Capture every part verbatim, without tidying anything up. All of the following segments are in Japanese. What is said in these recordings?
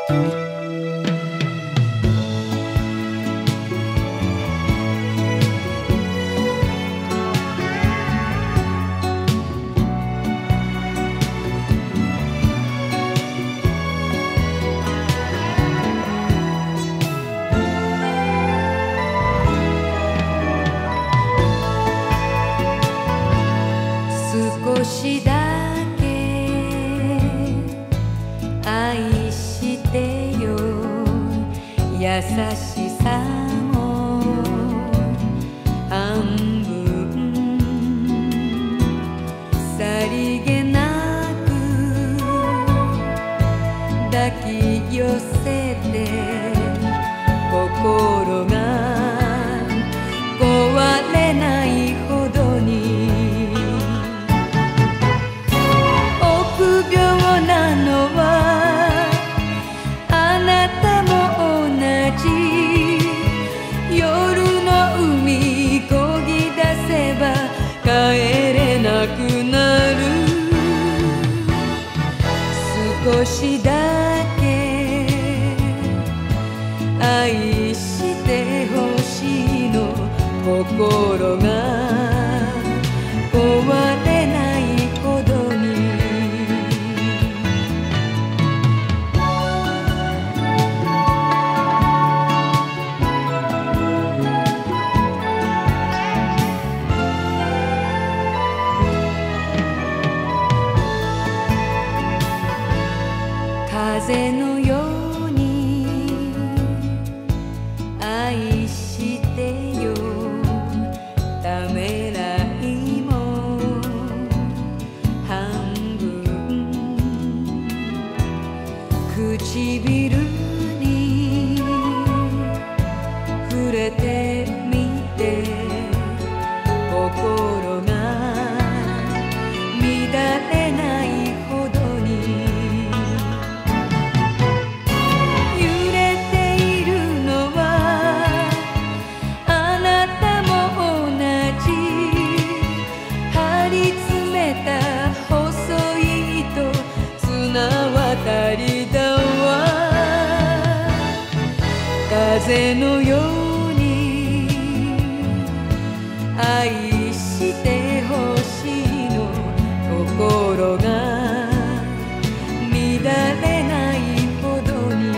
少しだけ愛してよ、優しさも半分さりげなく抱き寄せて、心が壊れないほどになのはあなたも同じ。夜の海こぎ出せば帰れなくなる。少しだけ愛してほしいの、心が壊れないほどに。風のように愛してよ、ためらいも半分唇に触れてみて、心が乱れないほどに風のように愛してほしいの、心が乱れないほどに。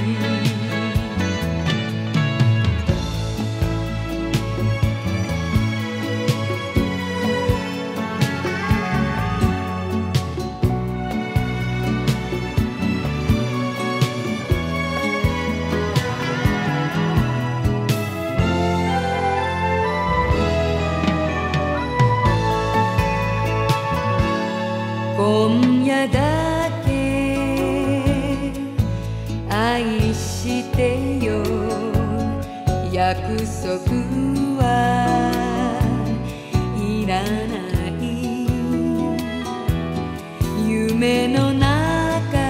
今夜だけ愛してよ、約束はいらない。夢の中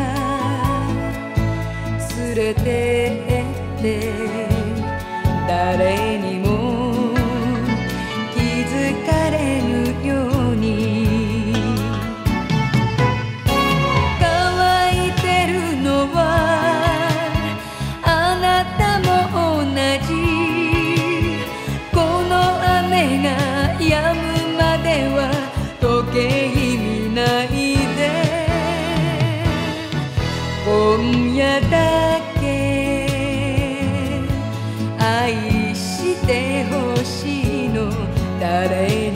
連れてって誰にも気づかれぬように。止むまでは時計見ないで、今夜だけ愛してほしいの、誰